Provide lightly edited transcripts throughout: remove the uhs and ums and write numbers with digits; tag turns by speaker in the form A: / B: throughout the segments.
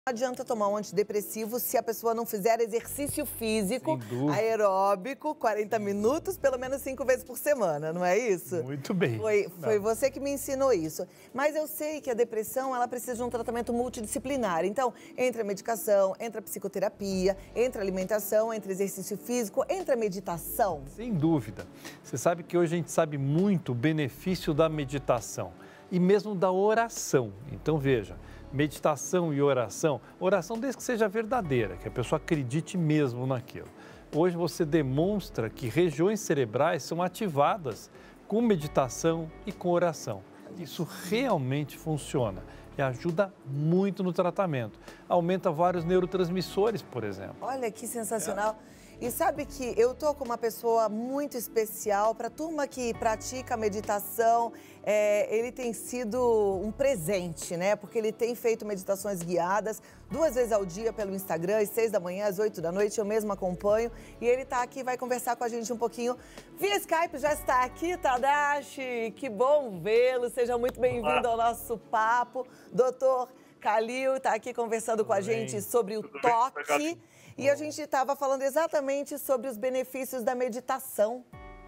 A: Não adianta tomar um antidepressivo se a pessoa não fizer exercício físico aeróbico, 40 minutos, pelo menos 5 vezes por semana, não é isso?
B: Muito bem.
A: Foi você que me ensinou isso. Mas eu sei que a depressão, ela precisa de um tratamento multidisciplinar. Então, entra a medicação, entra a psicoterapia, entra a alimentação, entra exercício físico, entra a meditação.
B: Sem dúvida. Você sabe que hoje a gente sabe muito o benefício da meditação e mesmo da oração. Então, veja, meditação e oração desde que seja verdadeira, que a pessoa acredite mesmo naquilo. Hoje você demonstra que regiões cerebrais são ativadas com meditação e com oração. Isso realmente funciona e ajuda muito no tratamento. Aumenta vários neurotransmissores, por exemplo.
A: Olha que sensacional. E sabe que eu tô com uma pessoa muito especial para a turma que pratica a meditação. Ele tem sido um presente, né? Porque ele tem feito meditações guiadas 2 vezes ao dia pelo Instagram, às 6 da manhã, às 8 da noite, eu mesmo acompanho. E ele tá aqui, vai conversar com a gente um pouquinho via Skype. Já está aqui, Tadashi. Que bom vê-lo. Seja muito bem-vindo ao nosso papo. Doutor Khalil está aqui conversando com a gente sobre o toque. E a gente estava falando exatamente sobre os benefícios da meditação.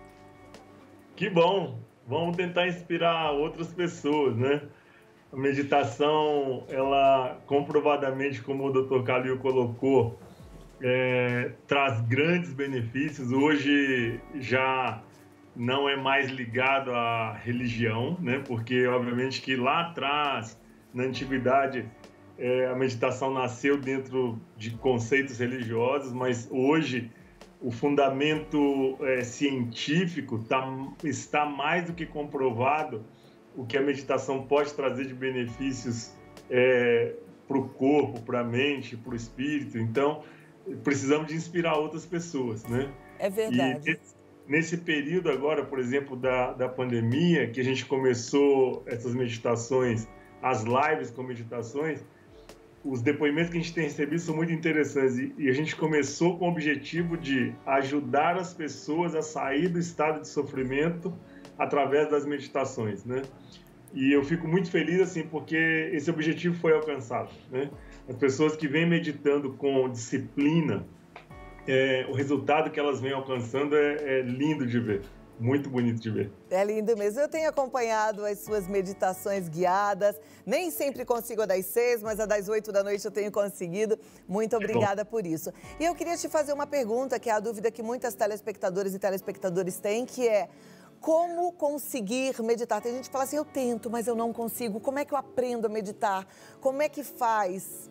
C: Que bom! Vamos tentar inspirar outras pessoas, né? A meditação, ela comprovadamente, como o Dr. Khalil colocou, traz grandes benefícios. Hoje já não é mais ligado à religião, né? Porque, obviamente, que lá atrás, na antiguidade, a meditação nasceu dentro de conceitos religiosos, mas hoje o fundamento científico está mais do que comprovado o que a meditação pode trazer de benefícios para o corpo, para a mente, para o espírito. Então, precisamos de inspirar outras pessoas, né?
A: É verdade.
C: E nesse período agora, por exemplo, da pandemia, que a gente começou essas meditações, as lives com meditações, os depoimentos que a gente tem recebido são muito interessantes e a gente começou com o objetivo de ajudar as pessoas a sair do estado de sofrimento através das meditações, né? E eu fico muito feliz, assim, porque esse objetivo foi alcançado, né? As pessoas que vêm meditando com disciplina, o resultado que elas vêm alcançando é lindo de ver. Muito bonito de ver.
A: É lindo mesmo. Eu tenho acompanhado as suas meditações guiadas. Nem sempre consigo a das 6, mas a das 8 da noite eu tenho conseguido. Muito obrigada por isso. E eu queria te fazer uma pergunta, que é a dúvida que muitas telespectadoras e telespectadores têm, que é: como conseguir meditar? Tem gente que fala assim, eu tento, mas eu não consigo. Como é que eu aprendo a meditar? Como é que faz?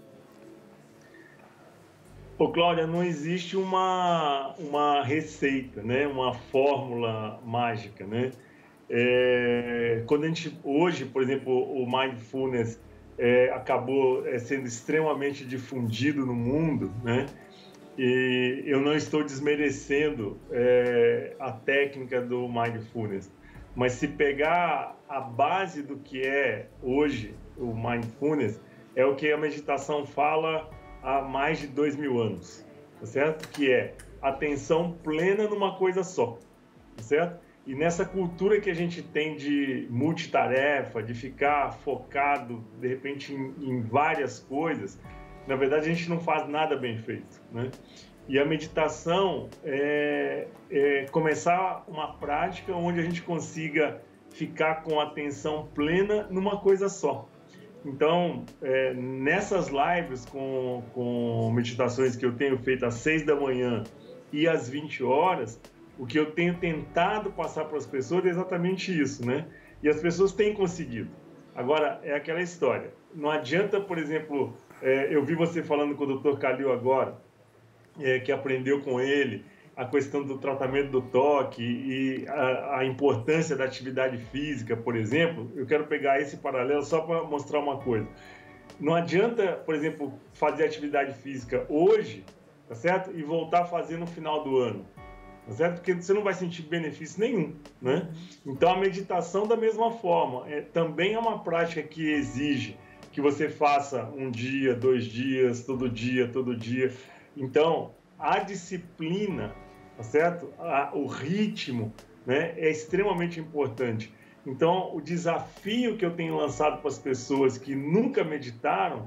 C: Ô, Cláudia, não existe uma receita, né? Uma fórmula mágica, né? Quando a gente, hoje, por exemplo, o Mindfulness acabou sendo extremamente difundido no mundo, né? E eu não estou desmerecendo a técnica do Mindfulness, mas se pegar a base do que é hoje o Mindfulness, é o que a meditação fala há mais de 2000 anos, tá certo? Que é atenção plena numa coisa só, tá certo? E nessa cultura que a gente tem de multitarefa, de ficar focado, de repente, em várias coisas, na verdade a gente não faz nada bem feito, né? E a meditação é começar uma prática onde a gente consiga ficar com atenção plena numa coisa só. Então, nessas lives com meditações que eu tenho feito às 6 da manhã e às 20 horas, o que eu tenho tentado passar para as pessoas é exatamente isso, né? E as pessoas têm conseguido. Agora, é aquela história. Não adianta, por exemplo, eu vi você falando com o Dr. Khalil agora, que aprendeu com ele a questão do tratamento do toque e a importância da atividade física, por exemplo. Eu quero pegar esse paralelo só para mostrar uma coisa. Não adianta, por exemplo, fazer atividade física hoje, tá certo? E voltar a fazer no final do ano, tá certo? Porque você não vai sentir benefício nenhum, né? Então, a meditação, da mesma forma, também é uma prática que exige que você faça 1 dia, 2 dias, todo dia, todo dia. Então, a disciplina, tá certo? O ritmo, né, é extremamente importante. Então, o desafio que eu tenho lançado para as pessoas que nunca meditaram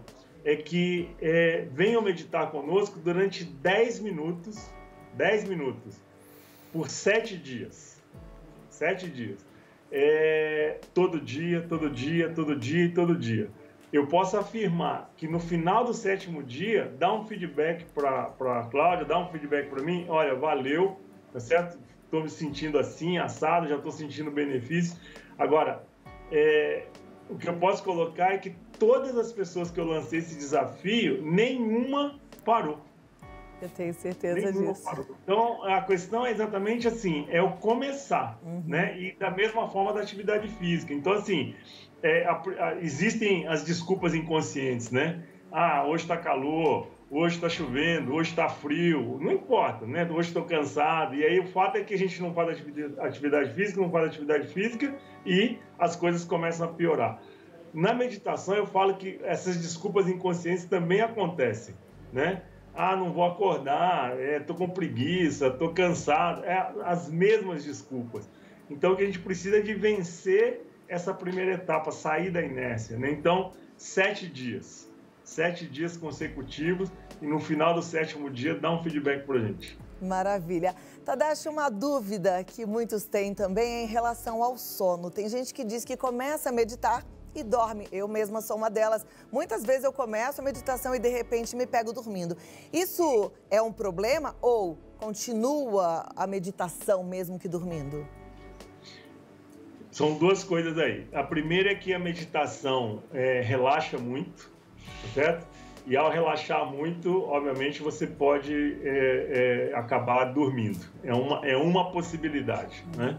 C: é que venham meditar conosco durante 10 minutos, por 7 dias. 7 dias. Todo dia, todo dia, todo dia e todo dia. Eu posso afirmar que no final do 7º dia, dá um feedback para a Cláudia, dá um feedback para mim, olha, valeu, tá certo? Estou me sentindo assim, assado, já estou sentindo benefício. Agora, o que eu posso colocar é que todas as pessoas que eu lancei esse desafio, nenhuma parou.
A: Eu tenho certeza disso.
C: Parou. Então, a questão é exatamente assim, é o começar, né? E da mesma forma da atividade física. Então, assim, existem as desculpas inconscientes, né? Hoje está calor, hoje está chovendo, hoje está frio, não importa, né? Hoje estou cansado. E aí o fato é que a gente não faz atividade física, e as coisas começam a piorar. Na meditação, eu falo que essas desculpas inconscientes também acontecem, né? Não vou acordar, estou com preguiça, estou cansado. As mesmas desculpas. Então, o que a gente precisa é de vencer essa primeira etapa, sair da inércia, né? Então, 7 dias. 7 dias consecutivos e no final do 7º dia dá um feedback para a gente.
A: Maravilha. Tadashi, uma dúvida que muitos têm também é em relação ao sono. Tem gente que diz que começa a meditar e dorme. Eu mesma sou uma delas. Muitas vezes eu começo a meditação e de repente me pego dormindo. Isso é um problema ou continua a meditação mesmo que dormindo?
C: São duas coisas aí. A primeira é que a meditação relaxa muito, certo? E ao relaxar muito, obviamente, você pode acabar dormindo. É uma possibilidade, né?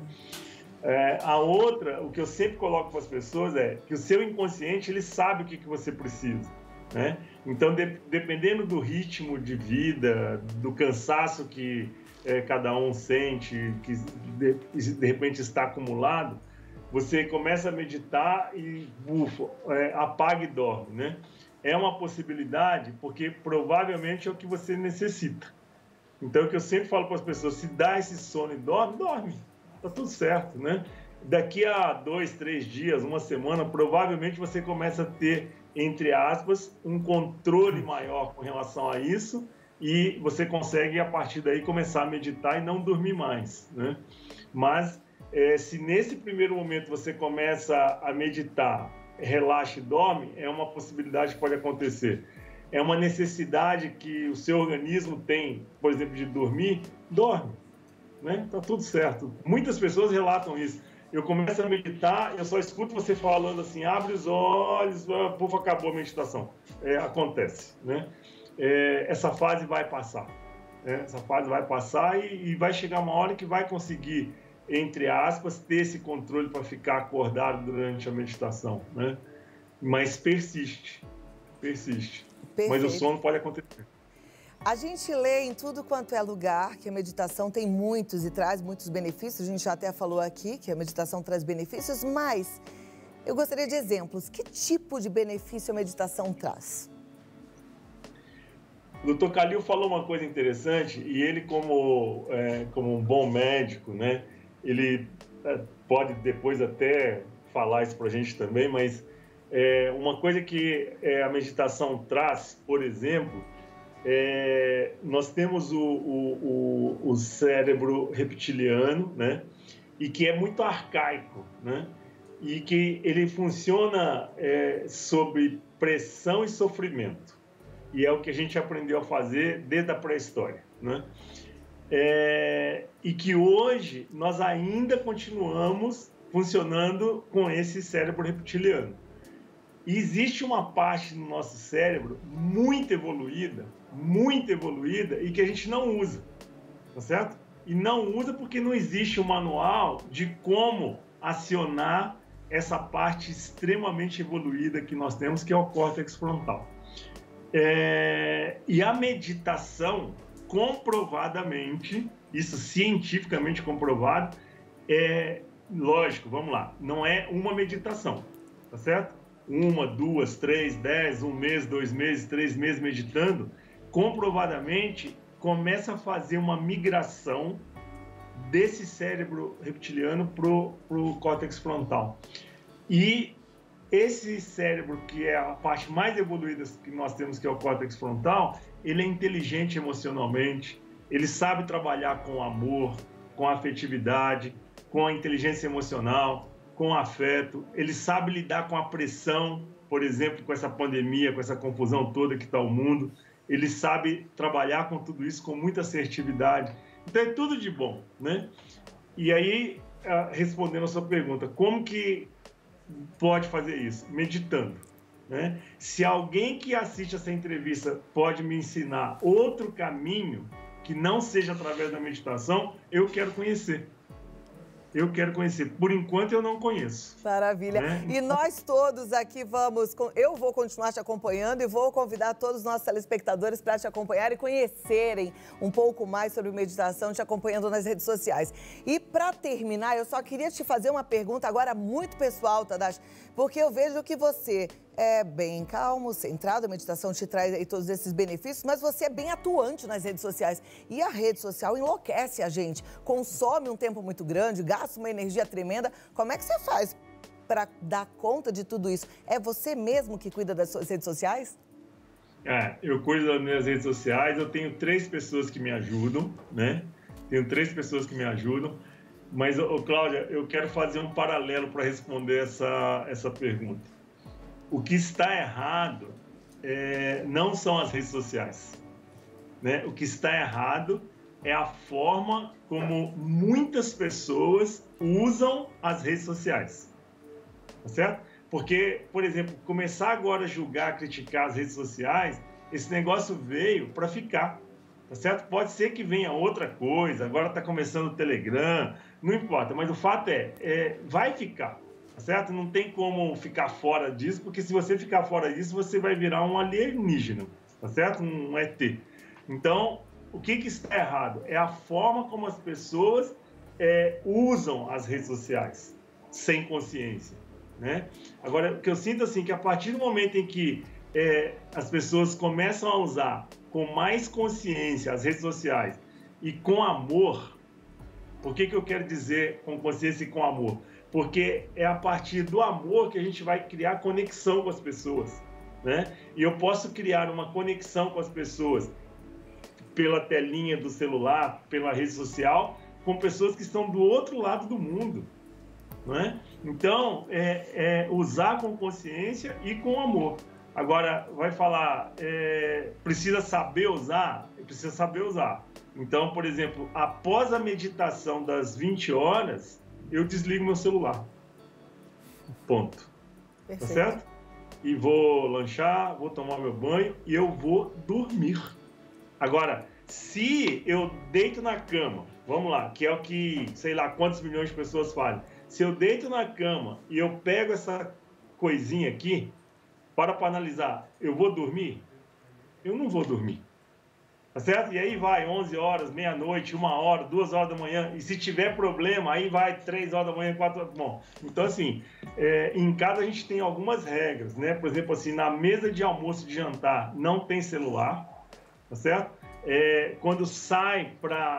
C: A outra, o que eu sempre coloco para as pessoas é que o seu inconsciente, ele sabe o que você precisa, né? Então, dependendo do ritmo de vida, do cansaço que cada um sente, que de repente está acumulado, você começa a meditar e apaga e dorme, né? É uma possibilidade, porque provavelmente é o que você necessita. Então, o que eu sempre falo para as pessoas, se dá esse sono e dorme. Tá tudo certo, né? Daqui a 2, 3 dias, uma semana, provavelmente você começa a ter, entre aspas, um controle maior com relação a isso e você consegue, a partir daí, começar a meditar e não dormir mais, né? Mas, se nesse primeiro momento você começa a meditar, relaxa e dorme, é uma possibilidade que pode acontecer. É uma necessidade que o seu organismo tem, por exemplo, de dormir, dorme. Né? Tá tudo certo. Muitas pessoas relatam isso. Eu começo a meditar, eu só escuto você falando assim, abre os olhos, puf, acabou a meditação. Acontece, né? Essa fase vai passar. Né? Essa fase vai passar e vai chegar uma hora que vai conseguir, entre aspas, ter esse controle para ficar acordado durante a meditação, né? Mas persiste. Perfeito. Mas o sono pode acontecer.
A: A gente lê em tudo quanto é lugar que a meditação tem muitos e traz muitos benefícios. A gente já até falou aqui que a meditação traz benefícios, mas eu gostaria de exemplos. Que tipo de benefício a meditação traz?
C: O Dr. Kalil falou uma coisa interessante e ele, como um bom médico, né, ele pode depois até falar isso para a gente também, mas uma coisa que a meditação traz, por exemplo, nós temos o cérebro reptiliano, né? E que é muito arcaico, né? E que ele funciona sob pressão e sofrimento. E é o que a gente aprendeu a fazer desde a pré-história, né? E que hoje nós ainda continuamos funcionando com esse cérebro reptiliano. E existe uma parte do nosso cérebro muito evoluída e que a gente não usa, tá certo? E não usa porque não existe um manual de como acionar essa parte extremamente evoluída que nós temos, que é o córtex frontal. E a meditação, comprovadamente, isso cientificamente comprovado, lógico, vamos lá, não é uma meditação, tá certo? 1, 2, 3, 10, 1 mês, 2 meses, 3 meses meditando, comprovadamente começa a fazer uma migração desse cérebro reptiliano pro córtex frontal. E esse cérebro, que é a parte mais evoluída que nós temos, que é o córtex frontal, ele é inteligente emocionalmente, ele sabe trabalhar com amor, com afetividade, com a inteligência emocional, com afeto, ele sabe lidar com a pressão, por exemplo, com essa pandemia, com essa confusão toda que está o mundo, ele sabe trabalhar com tudo isso com muita assertividade. Então é tudo de bom, né? E aí, respondendo a sua pergunta, como que pode fazer isso? Meditando, né? Se alguém que assiste essa entrevista pode me ensinar outro caminho que não seja através da meditação, eu quero conhecer. Eu quero conhecer. Por enquanto, eu não conheço.
A: Maravilha.
C: Né?
A: E nós todos aqui vamos... Eu vou continuar te acompanhando e vou convidar todos os nossos telespectadores para te acompanhar e conhecerem um pouco mais sobre meditação, te acompanhando nas redes sociais. E para terminar, eu só queria te fazer uma pergunta agora muito pessoal, Tadashi, porque eu vejo que você é bem calmo, centrado, a meditação te traz aí todos esses benefícios, mas você é bem atuante nas redes sociais. E a rede social enlouquece a gente, consome um tempo muito grande, gasta uma energia tremenda. Como é que você faz para dar conta de tudo isso? É você mesmo que cuida das suas redes sociais?
C: Eu cuido das minhas redes sociais, eu tenho 3 pessoas que me ajudam, né? Tenho 3 pessoas que me ajudam. Mas, Cláudia, eu quero fazer um paralelo para responder essa pergunta. O que está errado não são as redes sociais, né? O que está errado é a forma como muitas pessoas usam as redes sociais, tá certo? Porque, por exemplo, começar agora a julgar, criticar as redes sociais, esse negócio veio para ficar, tá certo? Pode ser que venha outra coisa, agora está começando o Telegram, não importa, mas o fato vai ficar. Tá certo? Não tem como ficar fora disso, porque se você ficar fora disso, você vai virar um alienígena, tá certo? Um ET. Então, o que está errado? É a forma como as pessoas usam as redes sociais, sem consciência, né? Agora, o que eu sinto assim, que a partir do momento em que as pessoas começam a usar com mais consciência as redes sociais e com amor, por que eu quero dizer com consciência e com amor? Porque é a partir do amor que a gente vai criar conexão com as pessoas, né? E eu posso criar uma conexão com as pessoas pela telinha do celular, pela rede social, com pessoas que estão do outro lado do mundo, né? Então, usar com consciência e com amor. Agora, vai falar, precisa saber usar? Precisa saber usar. Então, por exemplo, após a meditação das 20 horas, eu desligo meu celular. Ponto. Perfeito. Tá certo? E vou lanchar, vou tomar meu banho e eu vou dormir. Agora, se eu deito na cama, vamos lá, que é o que, sei lá, quantos milhões de pessoas fazem. Se eu deito na cama e eu pego essa coisinha aqui, para analisar, eu vou dormir? Eu não vou dormir. Tá certo? E aí vai 11 horas, meia-noite, 1 hora, 2 horas da manhã. E se tiver problema, aí vai 3 horas da manhã, 4 horas. Bom, então assim, em casa a gente tem algumas regras, né? Por exemplo, assim, na mesa de almoço, de jantar, não tem celular, tá certo? Quando sai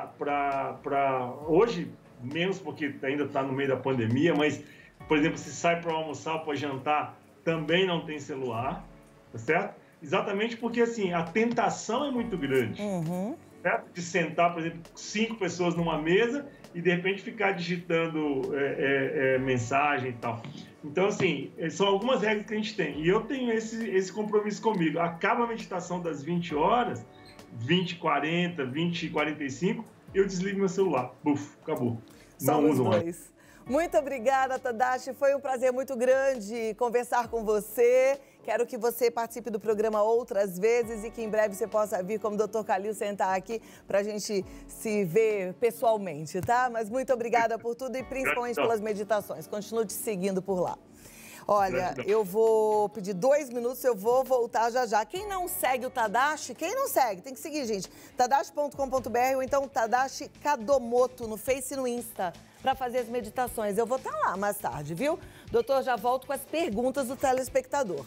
C: hoje, menos porque ainda está no meio da pandemia, mas, por exemplo, se sai para almoçar ou para jantar, também não tem celular, tá certo? Exatamente porque, assim, a tentação é muito grande, certo? De sentar, por exemplo, 5 pessoas numa mesa e, de repente, ficar digitando mensagem e tal. Então, assim, são algumas regras que a gente tem. E eu tenho esse compromisso comigo. Acaba a meditação das 20 horas, 20h40, 20h45, eu desligo meu celular. Buf, acabou.
A: Não uso mais. Muito obrigada, Tadashi. Foi um prazer muito grande conversar com você. Quero que você participe do programa outras vezes e que em breve você possa vir como Dr. Khalil sentar aqui para a gente se ver pessoalmente, tá? Mas muito obrigada por tudo e principalmente pelas meditações. Continuo te seguindo por lá. Olha, eu vou pedir 2 minutos, eu vou voltar já já. Quem não segue o Tadashi, quem não segue, tem que seguir, gente. Tadashi.com.br ou então Tadashi Kadomoto no Face e no Insta para fazer as meditações. Eu vou estar lá mais tarde, viu? Doutor, já volto com as perguntas do telespectador.